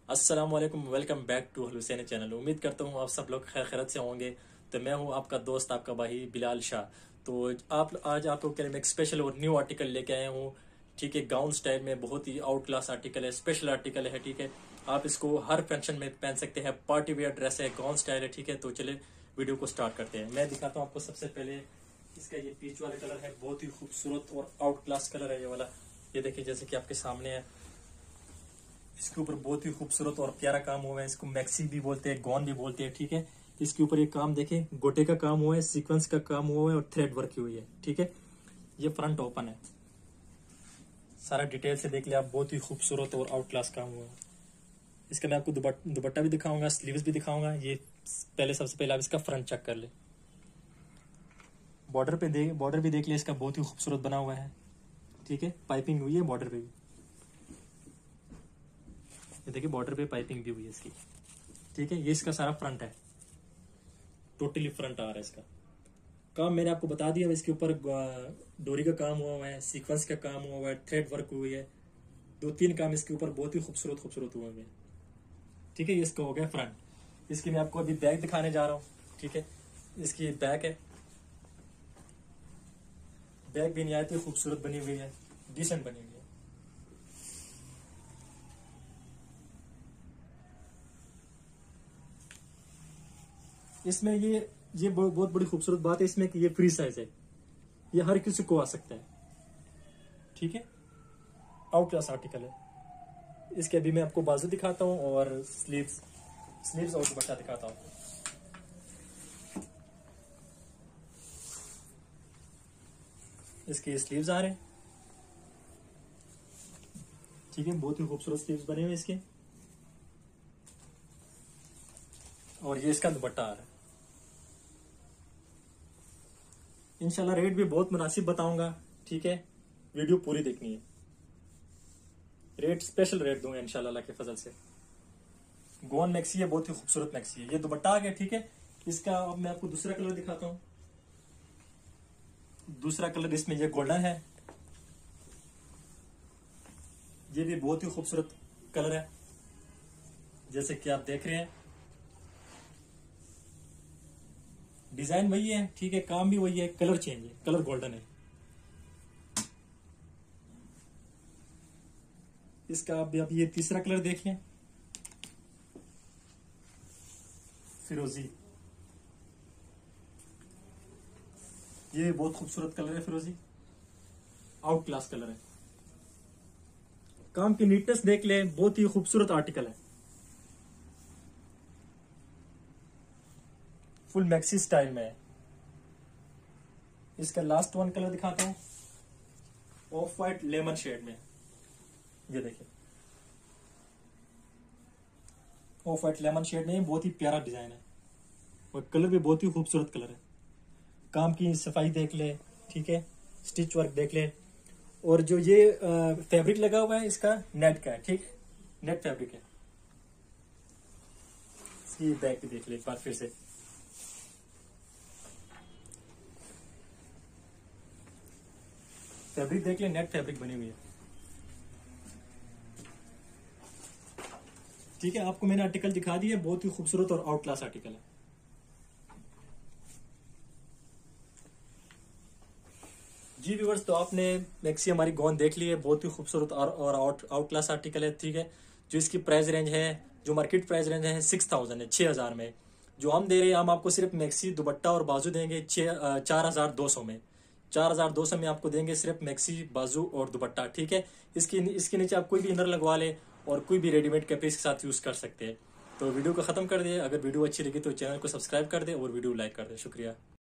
अस्सलाम वालेकुम, welcome back to Hussain channel. उम्मीद करता हूँ आप सब लोग खैर खैरत से होंगे। तो मैं हूँ आपका दोस्त, आपका भाई बिलाल शाह। तो आज आप लोग के लिए मैं एक स्पेशल और न्यू आर्टिकल लेके आया हूँ। ठीक है, गाउन स्टाइल में बहुत ही आउट क्लास आर्टिकल है, स्पेशल आर्टिकल है। ठीक है, आप इसको हर फंक्शन में पहन सकते हैं। पार्टी वेयर ड्रेस है, गाउन स्टाइल है। ठीक है, तो चले वीडियो को स्टार्ट करते हैं। मैं दिखाता हूँ आपको सबसे पहले इसका ये पीच वाला कलर है, बहुत ही खूबसूरत और आउट क्लास कलर है ये वाला। ये देखिए जैसे कि आपके सामने है, इसके ऊपर बहुत ही खूबसूरत और प्यारा काम हुआ है। इसको मैक्सी भी बोलते हैं, गॉन भी बोलते हैं। ठीक है, इसके ऊपर ये काम देखें, गोटे का काम हुआ है, सीक्वेंस का काम हुआ है और थ्रेड वर्क हुई है। ठीक है, ये फ्रंट ओपन है, सारा डिटेल से देख लिया आप। बहुत ही खूबसूरत और आउट क्लास काम हुआ है। इसका मैं आपको दुपट्टा भी दिखाऊंगा, स्लीव्स भी दिखाऊंगा। ये पहले सबसे पहले आप इसका फ्रंट चेक कर ले। बॉर्डर भी देख लिया इसका, बहुत ही खूबसूरत बना हुआ है। ठीक है, पाइपिंग हुई है बॉर्डर पे भी। ये देखिए बॉर्डर पे पाइपिंग भी हुई है इसकी। ठीक है, ये इसका सारा फ्रंट है, टोटली फ्रंट आ रहा है इसका। काम मैंने आपको बता दिया। इसके ऊपर डोरी का काम हुआ है, सीक्वेंस का काम हुआ है, थ्रेड वर्क हुई है, 2-3 काम इसके ऊपर बहुत ही खूबसूरत खूबसूरत हुए हैं। ठीक है, ये इसका हो गया फ्रंट। इसकी मैं आपको अभी बैक दिखाने जा रहा हूँ। ठीक है, इसकी बैक है, बैक भी निहायत ही खूबसूरत बनी हुई है, डिसेंट बनी हुई है। इसमें ये बहुत बड़ी खूबसूरत बात है इसमें कि ये फ्री साइज है, ये हर किसी को आ सकता है। ठीक है, आउट क्लास आर्टिकल है। इसके अभी मैं आपको बाजू दिखाता हूँ और स्लीव्स और दुपट्टा दिखाता हूँ। इसके स्लीव्स आ रहे हैं। ठीक है, बहुत ही खूबसूरत स्लीव्स बने हुए इसके। और ये इसका दुपट्टा आ रहा है। इंशाल्लाह रेट भी बहुत मुनासिब बताऊंगा। ठीक है, वीडियो पूरी देखनी है। रेट स्पेशल रेट दूंगा इंशाल्लाह अल्लाह के फजल से। गोन मैक्सी है, बहुत ही खूबसूरत मैक्सी है। ये दुपट्टा आ गया। ठीक है, इसका अब मैं आपको दूसरा कलर दिखाता हूँ। दूसरा कलर इसमें ये गोल्डन है, ये भी बहुत ही खूबसूरत कलर है जैसे कि आप देख रहे हैं। डिजाइन वही है, ठीक है, काम भी वही है, कलर चेंज है, कलर गोल्डन है। इसका अब ये तीसरा कलर देख लें, फिरोजी। ये बहुत खूबसूरत कलर है, फिरोजी आउट क्लास कलर है। काम की नीटनेस देख ले, बहुत ही खूबसूरत आर्टिकल है। फुल मैक्सी स्टाइल में है। इसका लास्ट वन कलर दिखाता हूं, ऑफ वाइट लेमन शेड में। ये देखिए ऑफ वाइट लेमन शेड में, बहुत ही प्यारा डिजाइन है और कलर भी बहुत ही खूबसूरत कलर है। काम की सफाई देख ले। ठीक है, स्टिच वर्क देख ले। और जो ये फैब्रिक लगा हुआ है इसका नेट का है। ठीक है, नेट फैब्रिक है। इसकी बैक भी देख ले एक बार फिर से। फैब्रिक देख ले, नेट फैब्रिक बनी हुई है। ठीक है, आपको मैंने आर्टिकल दिखा दिया, बहुत ही खूबसूरत और आउट क्लास आर्टिकल है। जी व्यूअर्स, तो आपने मैक्सी हमारी गॉन देख ली है, बहुत ही खूबसूरत और आउट क्लास आर्टिकल है। ठीक है, जो इसकी प्राइस रेंज है, जो मार्केट प्राइस रेंज है 6000 है, 6000 में। जो हम दे रहे हैं, हम आपको सिर्फ मैक्सी दुपट्टा और बाजू देंगे 4200 में। 4200 में आपको देंगे सिर्फ मैक्सी, बाजू और दुपट्टा। ठीक है, इसके नीचे आप कोई भी इनर लगवा ले और कोई भी रेडीमेड कैपरी के साथ यूज कर सकते हैं। तो वीडियो को खत्म कर दिए। अगर वीडियो अच्छी लगी तो चैनल को सब्सक्राइब कर दे और वीडियो लाइक कर दे। शुक्रिया।